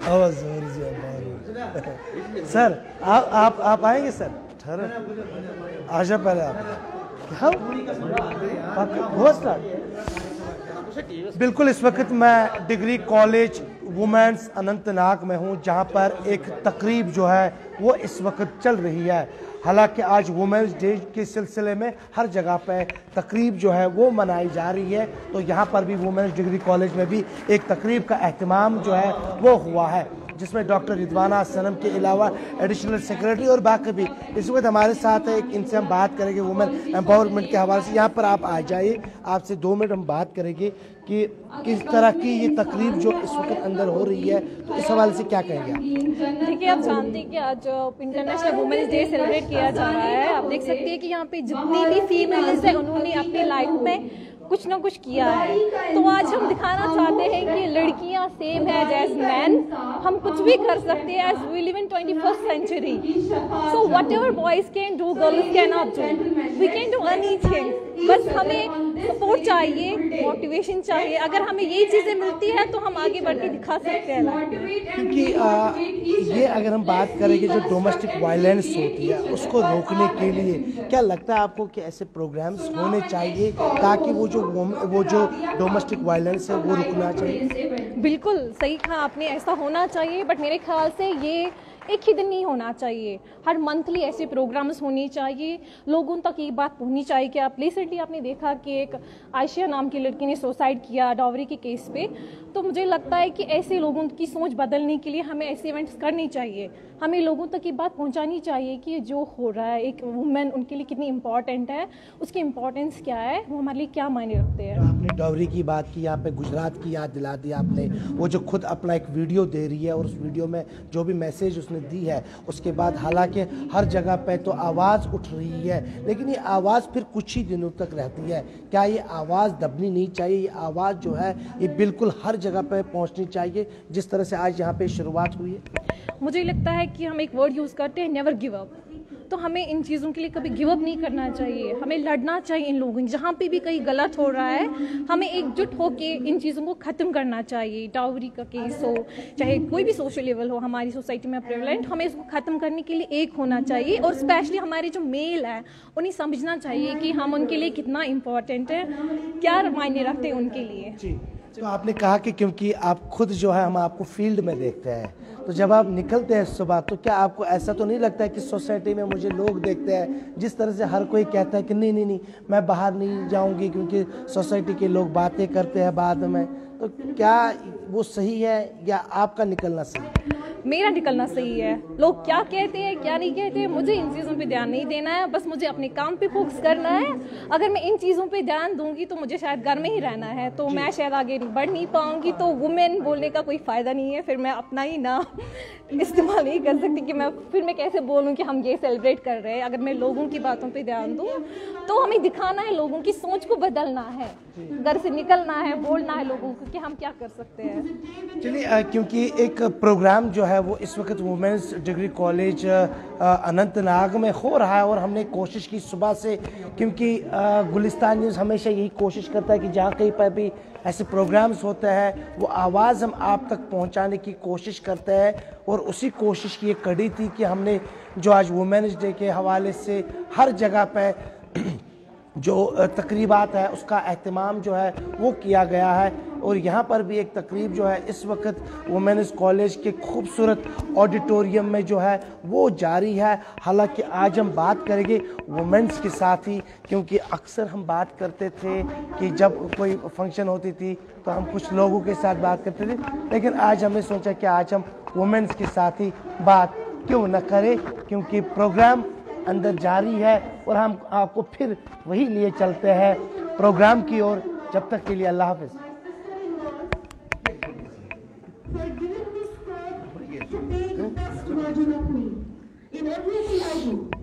आवाज सर आप आएंगे सर, ठहरे आजा पहले आप बिल्कुल। इस वक्त मैं डिग्री कॉलेज वुमेंस अनंतनाग में हूं, जहां पर एक तकरीब जो है वो इस वक्त चल रही है। हालांकि आज वुमेंस डे के सिलसिले में हर जगह पे तकरीब जो है वो मनाई जा रही है, तो यहाँ पर भी वुमेंस डिग्री कॉलेज में भी एक तकरीब का एहतमाम जो है वो हुआ है, जिसमें डॉक्टर रिदवाना सनम के अलावा एडिशनल सेक्रेटरी और बाकी भी इस वक्त हमारे साथ है। इनसे हम बात करेंगे वुमेन एम्पावरमेंट के हवाले से। यहाँ पर आप आ जाइए, आपसे 2 मिनट हम बात करेंगे कि किस तरह की ये तकरीब जो इस वक्त अंदर हो रही है, तो इस हवाले से क्या कहेंगे आप? देखिए, आप जानते हैं कि आज इंटरनेशनल वुमेन्स डे सेलिब्रेट किया जा रहा है। आप देख सकते हैं कि यहाँ पे जितनी भी फीमेल्स है उन्होंने अपनी लाइफ में कुछ ना कुछ किया है। तो आज हम दिखाना चाहते हैं कि लड़कियां सेम है जैस मैन, हम कुछ भी कर सकते हैं as we live in 21st century. So whatever boys can do, girls can not do, we can do anything. बस हमें सपोर्ट चाहिए, मोटिवेशन चाहिए। अगर हमें यही चीजें मिलती है तो हम आगे बढ़ के दिखा सकते हैं। क्योंकि ये अगर हम बात करेंगे जो डोमेस्टिक वायलेंस होती है उसको रोकने के लिए क्या लगता है आपको कि ऐसे प्रोग्राम्स होने चाहिए ताकि वो जो डोमेस्टिक वायलेंस है वो रुकना चाहिए? बिल्कुल सही कहा आपने, ऐसा होना चाहिए। बट मेरे ख्याल से ये एक ही दिन नहीं होना चाहिए, हर मंथली ऐसे प्रोग्राम्स होने चाहिए, लोगों तक ये बात पहुंचनी चाहिए कि आप रिसेंटली आपने देखा कि एक आयशिया नाम की लड़की ने सुसाइड किया डावरी के केस पे। तो मुझे लगता है कि ऐसे लोगों की सोच बदलने के लिए हमें ऐसे इवेंट्स करनी चाहिए, हमें लोगों तक ये बात पहुंचानी चाहिए कि जो हो रहा है एक वुमेन उनके लिए कितनी इंपॉर्टेंट है, उसकी इंपॉर्टेंस क्या है, वो हमारे लिए क्या मायने रखते हैं। आपने डावरी की बात की, यहाँ पे गुजरात की याद दिला दी आपने, वो जो खुद अपना एक वीडियो दे रही है और उस वीडियो में जो भी मैसेज उसने दी है, उसके बाद हालांकि हर जगह पे तो आवाज़ उठ रही है, लेकिन ये आवाज़ फिर कुछ ही दिनों तक रहती है। क्या ये आवाज़ दबनी नहीं चाहिए? ये आवाज़ जो है ये बिल्कुल हर जगह पे पहुंचनी चाहिए, जिस तरह से आज यहाँ पे शुरुआत हुई है। मुझे लगता है कि हम एक वर्ड यूज़ करते हैं, नेवर गिव अप। तो हमें इन चीज़ों के लिए कभी गिव अप नहीं करना चाहिए, हमें लड़ना चाहिए इन लोगों, जहाँ पे भी कहीं गलत हो रहा है हमें एकजुट होके इन चीज़ों को ख़त्म करना चाहिए। डाउरी का केस हो, चाहे कोई भी सोशल लेवल हो हमारी सोसाइटी में प्रेवलेंट, हमें इसको ख़त्म करने के लिए एक होना चाहिए। और स्पेशली हमारे जो मेल हैं उन्हें समझना चाहिए कि हम उनके लिए कितना इम्पोर्टेंट है, क्या मायने रखते हैं उनके लिए। तो आपने कहा कि क्योंकि आप खुद जो है हम आपको फील्ड में देखते हैं, तो जब आप निकलते हैं सुबह तो क्या आपको ऐसा तो नहीं लगता है कि सोसाइटी में मुझे लोग देखते हैं, जिस तरह से हर कोई कहता है कि नहीं नहीं नहीं मैं बाहर नहीं जाऊंगी क्योंकि सोसाइटी के लोग बातें करते हैं बाद में, तो क्या वो सही है या आपका निकलना सही है? मेरा निकलना सही है। लोग क्या कहते हैं क्या नहीं कहते हैं मुझे इन चीज़ों पे ध्यान नहीं देना है, बस मुझे अपने काम पे फोकस करना है। अगर मैं इन चीज़ों पे ध्यान दूंगी तो मुझे शायद घर में ही रहना है, तो मैं शायद आगे बढ़ नहीं पाऊंगी। तो वुमेन बोलने का कोई फ़ायदा नहीं है, फिर मैं अपना ही ना इस्तेमाल नहीं कर सकती कि मैं कैसे बोलूँ कि हम ये सेलिब्रेट कर रहे हैं। अगर मैं लोगों की बातों पर ध्यान दूँ तो हमें दिखाना है, लोगों की सोच को बदलना है, घर से निकलना है, बोलना है लोगों को कि हम क्या कर सकते हैं। चलिए, क्योंकि एक प्रोग्राम जो है वो इस वक्त वुमेंस डिग्री कॉलेज अनंतनाग में हो रहा है और हमने कोशिश की सुबह से, क्योंकि गुलिस्तान न्यूज़ हमेशा यही कोशिश करता है कि जहाँ कहीं पर भी ऐसे प्रोग्राम्स होते हैं वो आवाज़ हम आप तक पहुँचाने की कोशिश करते हैं। और उसी कोशिश की एक कड़ी थी कि हमने जो आज वुमेंस डे के हवाले से हर जगह पर जो तकरीबात है उसका एहतमाम जो है वो किया गया है। और यहाँ पर भी एक तकरीब जो है इस वक्त वुमेन्स कॉलेज के खूबसूरत ऑडिटोरियम में जो है वो जारी है। हालांकि आज हम बात करेंगे वुमेन्स के साथ ही, क्योंकि अक्सर हम बात करते थे कि जब कोई फंक्शन होती थी तो हम कुछ लोगों के साथ बात करते थे, लेकिन आज हमने सोचा कि आज हम वुमेन्स के साथ ही बात क्यों न करें, क्योंकि प्रोग्राम अंदर जारी है और हम आपको फिर वही लिए चलते हैं प्रोग्राम की ओर। जब तक के लिए अल्लाह हाफिज।